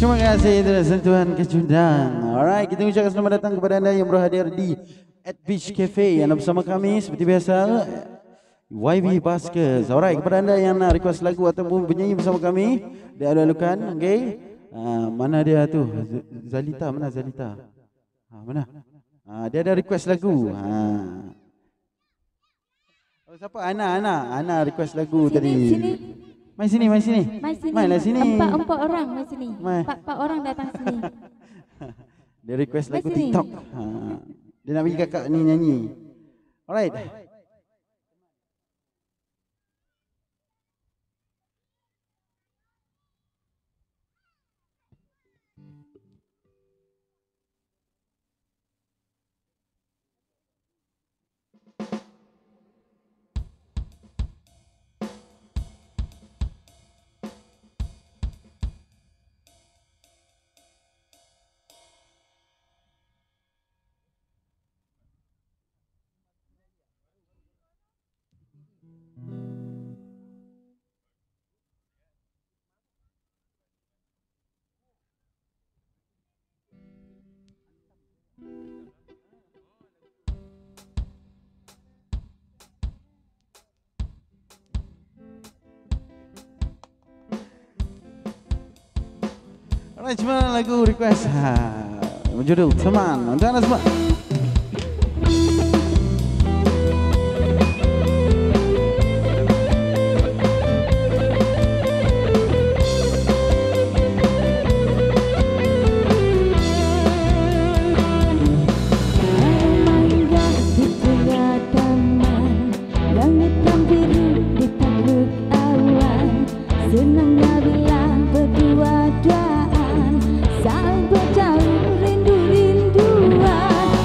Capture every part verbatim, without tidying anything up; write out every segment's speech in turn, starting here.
Terima kasih atas sentuhan kecundang. Alright, kita ucapkan selamat datang kepada anda yang berhadir di at Beach Cafe. Anda bersama kami seperti biasa Y B Baskers. Alright, kepada anda yang nak request lagu ataupun bernyanyi bersama kami, dia ada alukan, okey. Uh, mana dia tu? Zalita, mana Zalita? Ha, mana? Ha, dia ada request lagu. Ha. Oh, siapa? Ana, Ana, Ana request lagu sini, tadi. Sini. Mai sini, mai sini. Mai sini. Mai lah sini. Empat empat orang mai sini. Mai. Empat empat orang datang sini. Dia request Mai lagu sini. TikTok. Ha. Dia nak bagi kakak ni nyanyi. Alright. Alright, cuma lagu request. Ha, berjudul Teman. Untuk anda semua. Saat berjauh rindu-rinduan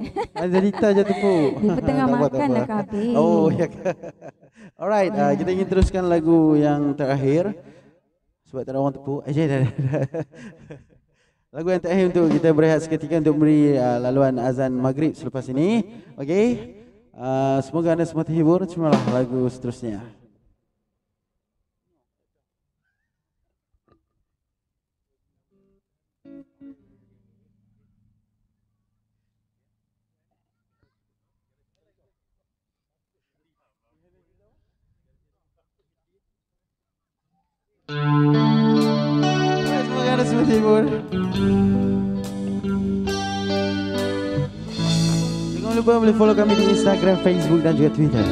Ada Rita je tepuk. Dia tengah Tak apa, tak makan apa. dah kabeh. Oh, ya. Alright, uh, kita ingin teruskan lagu yang terakhir. Sebab tak ada orang tepuk. Eh, dah, dah, dah. Lagu yang terakhir untuk kita berehat seketika untuk beri uh, laluan azan maghrib selepas ini. Okey. Uh, semoga anda semua terhibur. Terimalah lagu seterusnya. Semoga anda semua terhibur. Jangan lupa boleh follow kami di Instagram, Facebook dan juga Twitter.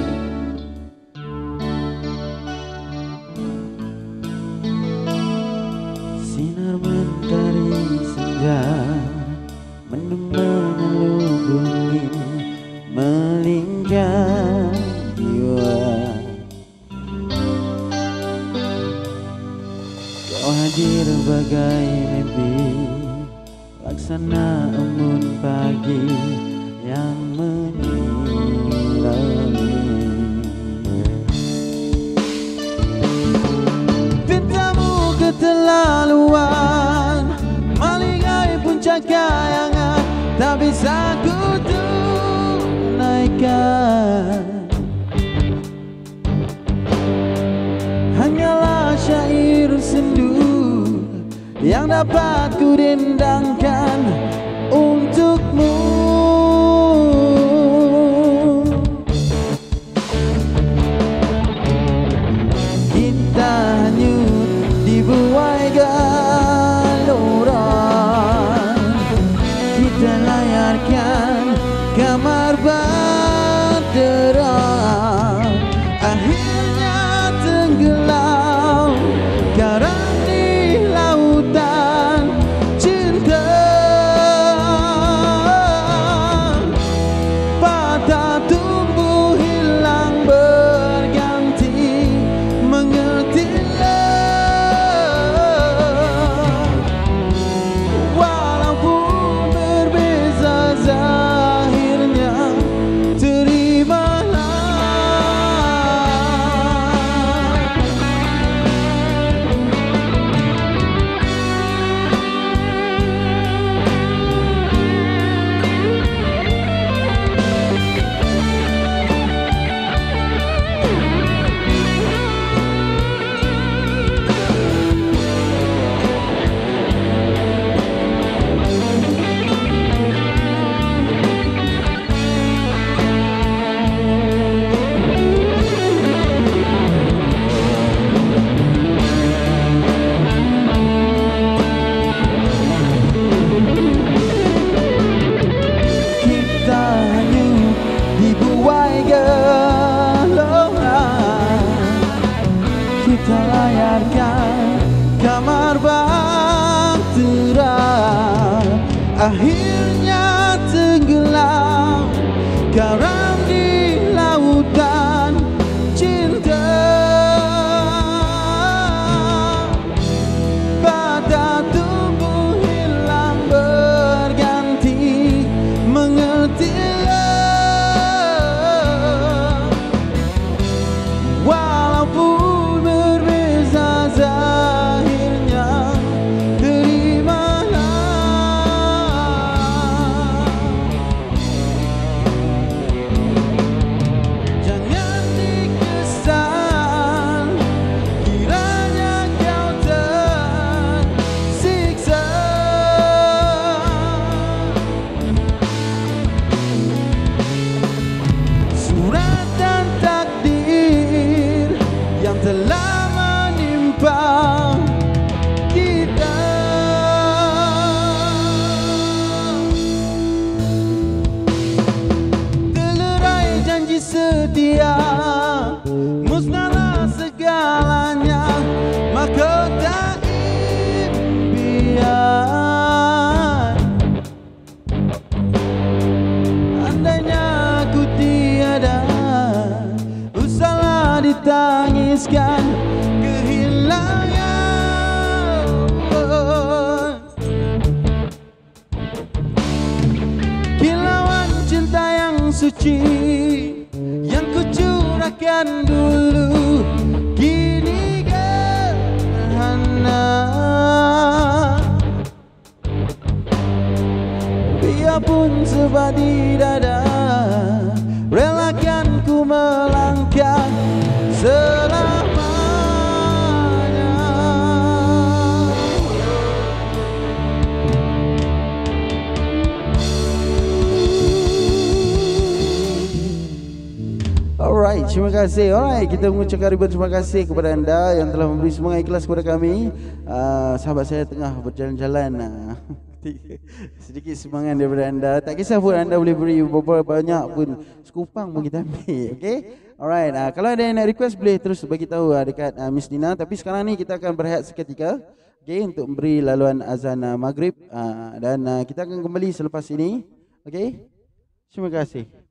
Sinar mentari senja mendung mengelubungi melingkar jiwa. Kau hadir bagai mimpi, laksana embun pagi yang menyilami. Pintamu keterlaluan, melingkai puncak kayangan, tak bisa ku tunaikan. Hanyalah syair sendu yang dapat ku dendangkan untukmu. Kita hanyut dibuai gelora, kita layarkan kamar bahtera. Akhirnya tenggelam karang di lautan cinta. Patah tumbuh hilang berganti, mengertilah. Walaupun berbeza zahirnya, terimalah. Kita hanyut dibuai gelora, kita layarkan kamar bahtera. Akhirnya tenggelam karam di lautan cinta. Pada tubuh hilang berganti, mengertilah. Walaupun berbeza zahirnya, terimalah. Jangan dikesan kiranya kau tersiksa. Surat dan takdir yang telah menimpa kita, telerai janji setia, musnahlah segalanya, mahkota impian. Andainya aku tiada, usahlah ditangiskan kehilangan. Kilauan suci yang kucurahkan dulu kini gerhana. Biarpun sebab di dada, relakan ku melangkah selamanya. Alright, terima kasih. Alright, kita mengucapkan ribuan terima kasih kepada anda yang telah memberi semangat ikhlas kepada kami. Uh, sahabat saya tengah berjalan-jalan. Uh, sedikit semangat daripada anda. Tak kisah pun anda boleh beri berapa banyak pun, sekupang pun kita ambil. Okay? Alright, uh, kalau ada yang nak request boleh terus bagi tahu uh, dekat uh, Miss Nina. Tapi sekarang ni kita akan berehat seketika, okay, untuk memberi laluan azan uh, maghrib uh, dan uh, kita akan kembali selepas ini. Okay? Terima kasih.